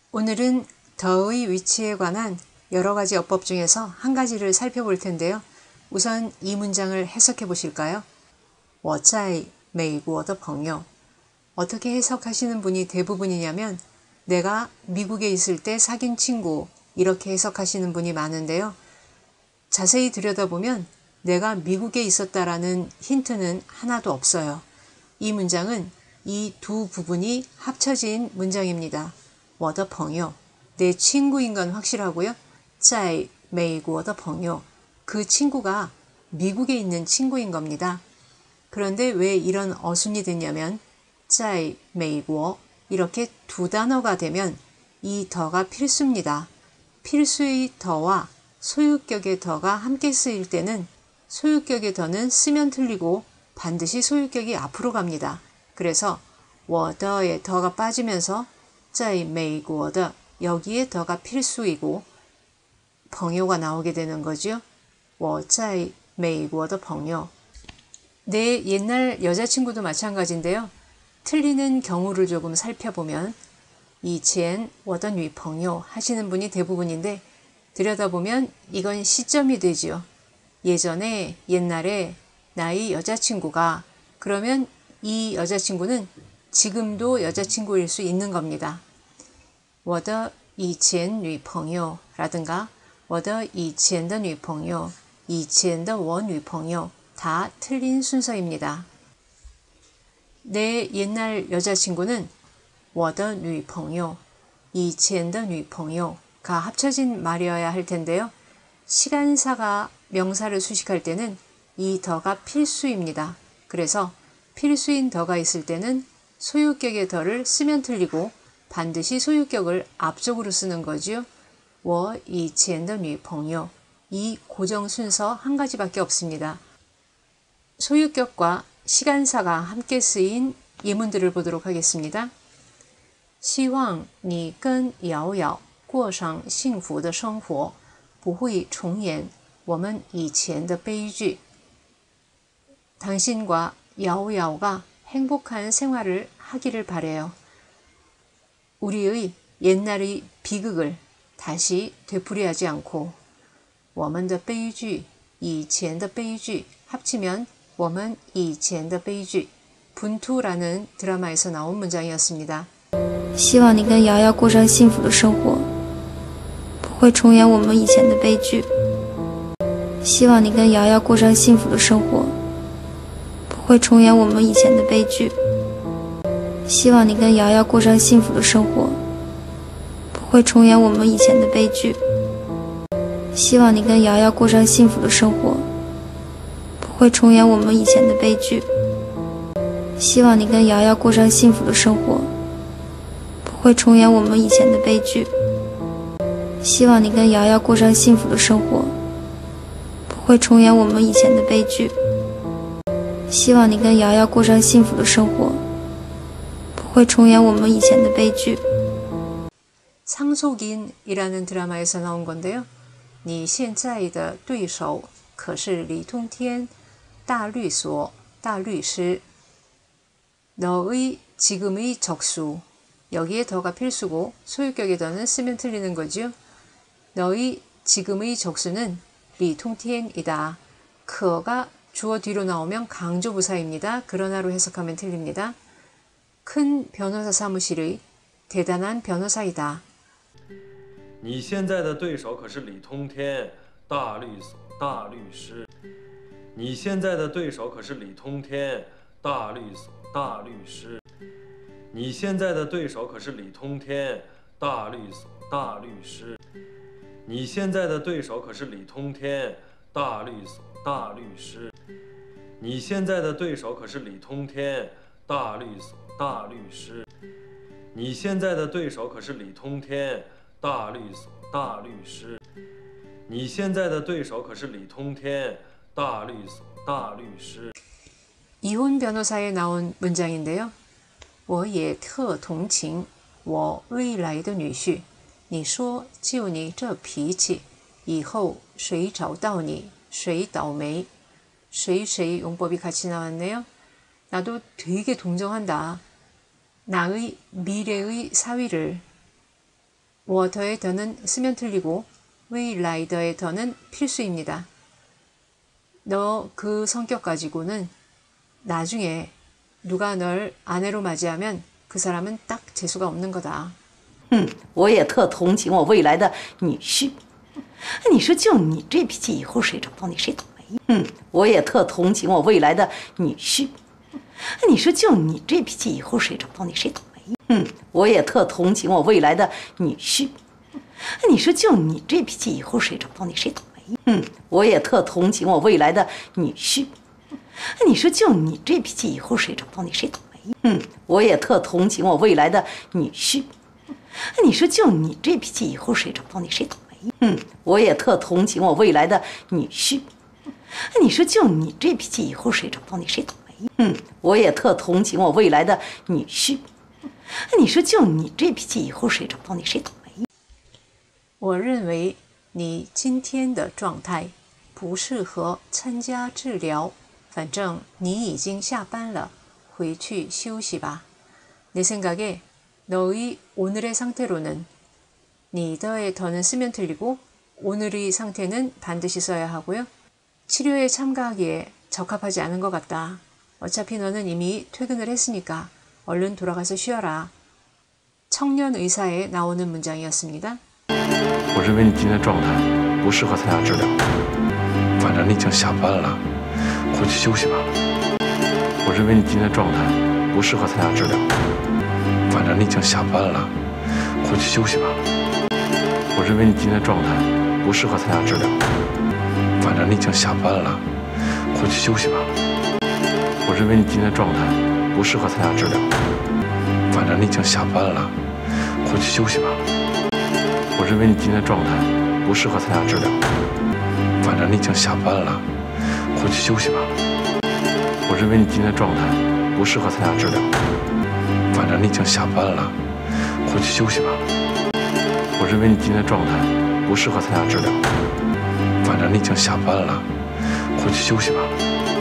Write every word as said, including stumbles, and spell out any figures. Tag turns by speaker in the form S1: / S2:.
S1: 오늘은 더의 위치에 관한 여러 가지 어법 중에서 한 가지를 살펴볼 텐데요. 우선 이 문장을 해석해 보실까요? 我在美国的朋友. 어떻게 해석하시는 분이 대부분이냐면 내가 미국에 있을 때 사귄 친구, 이렇게 해석하시는 분이 많은데요. 자세히 들여다보면 내가 미국에 있었다라는 힌트는 하나도 없어요. 이 문장은 이 두 부분이 합쳐진 문장입니다. 我的朋友, 내 친구인 건 확실하고요. 在美国的朋友, 그 친구가 미국에 있는 친구인 겁니다. 그런데 왜 이런 어순이 됐냐면 在美国 이렇게 두 단어가 되면 이 더가 필수입니다. 필수의 더와 소유격의 더가 함께 쓰일 때는 소유격의 더는 쓰면 틀리고 반드시 소유격이 앞으로 갑니다. 그래서 我的의 더가 빠지면서 在美国的 여기에 더가 필수이고 朋友가 나오게 되는 거죠. 我在美国的朋友. 내 옛날 여자친구도 마찬가지인데요. 틀리는 경우를 조금 살펴보면 以前我的女朋友 하시는 분이 대부분인데 들여다보면 이건 시점이 되죠. 예전에, 옛날에 나의 여자친구가, 그러면 이 여자친구는 지금도 여자친구일 수 있는 겁니다. 我的以前女朋友 라든가 我的以前的女朋友, 以前的我女朋友 다 틀린 순서입니다. 내 옛날 여자친구는 我的女朋友, 以前的女朋友가 합쳐진 말이어야 할 텐데요. 시간사가 명사를 수식할 때는 이 더가 필수입니다. 그래서 필수인 더가 있을 때는 소유격의 더를 쓰면 틀리고 반드시 소유격을 앞쪽으로 쓰는 거죠. 我以前的女朋友. 이 고정 순서 한 가지밖에 없습니다. 소유격과 시간사가 함께 쓰인 예문들을 보도록 하겠습니다. 希望你跟瑶瑶过上幸福的生活，不会重演我们以前的悲剧. 당신과 야오야오가 행복한 생활을 하기를 바래요. 우리의 옛날의 비극을 다시 되풀이하지 않고 我们的悲剧, 以前的悲剧 합치면 我们以前的悲剧. 분투라는 드라마에서 나온 문장이었습니다.
S2: 希望你跟瑶瑶过上幸福的生活，不会重演我们以前的悲剧。希望你跟瑶瑶过上幸福的生活，不会重演我们以前的悲剧。希望你跟瑶瑶过上幸福的生活，不会重演我们以前的悲剧。希望你跟瑶瑶过上幸福的生活，不会重演我们以前的悲剧。希望你跟瑶瑶过上幸福的生活，不会重演我们以前的悲剧。希望你跟瑶瑶过上幸福的生活，不会重演我们以前的悲剧。希望你跟瑶瑶过上幸福的生活，不会重演我们以前的悲剧。
S1: 상속인이라는 드라마에서 나온 건데요. 你现在的对手可是李通天大律所大律师. 너의 지금의 적수. 여기에 더가 필수고 소유격의 더는 쓰면 틀리는 거죠. 너의 지금의 적수는 리통티엔이다. 그어가 주어 뒤로 나오면 강조부사입니다. 그러나로 해석하면 틀립니다. 큰 변호사 사무실의 대단한 변호사이다.
S3: 你现在的对手可是李通天大律所大律师。你现在的对手可是李通天大律所大律师。你现在的对手可是李通天大律所大律师。你现在的对手可是李通天大律所大律师。你现在的对手可是李通天大律所大律师。你现在的对手可是李通天大律所大律师。你现在的对手可是李通天大律所大律师。
S1: 이혼 변호사에 나온 문장인데요. 我也特同情我未来的女婿。你说就你这脾气，以后谁找到你谁倒霉。谁谁용법이 같이 나왔네요. 나도 되게 동정한다. 나의 미래의 사위를 워터의 더는 쓰면 틀리고 웨이라이더의 더는 필수입니다. 너 그 성격 가지고는 나중에 누가 널 아내로 맞이하면 그 사람은 딱 재수가 없는 거다.
S4: 嗯，我也特同情我未来的女婿。你说就你这脾气，以后谁找到你谁倒霉。嗯，我也特同情我未来的女婿。你说就你这脾气，以后谁找到你谁倒霉。嗯，我也特同情我未来的女婿。你说就你这脾气，以后谁找到你谁倒霉。嗯，我也特同情我未来的女婿。你说就你这脾气，以后谁找到你谁倒霉。嗯，我也特同情我未来的女婿。你说就你这脾气，以后谁找到你谁倒霉。嗯，我也特同情我未来的女婿。你说就你这脾气，以后谁找到你谁倒霉。嗯，我也特同情我未来的女婿。你说就你这脾气，以后谁找到你谁倒霉。
S1: 我认为你今天的状态不适合参加治疗，反正你已经下班了，回去休息吧。내 생각에 너의 오늘의 상태로는 니더의 더는 쓰면 틀리고 오늘의 상태는 반드시 써야 하고요. 치료에 참가하기에 적합하지 않은 것 같다. 어차피 너는 이미 퇴근을 했으니까 얼른 돌아가서 쉬어라. 청년 의사에 나오는 문장이었습니다.
S5: 我认为你今天的状态不适合参加治疗，反正你已经下班了，回去休息吧。我认为你今天的状态不适合参加治疗，反正你已经下班了，回去休息吧。我认为你今天的状态不适合参加治疗，反正你已经下班了，回去休息吧。我认为你今天的状态不适合参加治疗，反正你已经下班了，回去休息吧。我认为你今天的状态不适合参加治疗，反正你已经下班了，回去休息吧。我认为你今天的状态不适合参加治疗，反正你已经下班了，回去休息吧。我认为你今天的状态不适合参加治疗，反正你已经下班了，回去休息吧。